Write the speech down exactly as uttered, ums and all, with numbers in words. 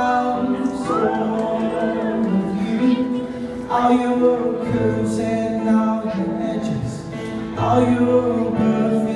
around so with you. All your curves and all your edges, all your perfect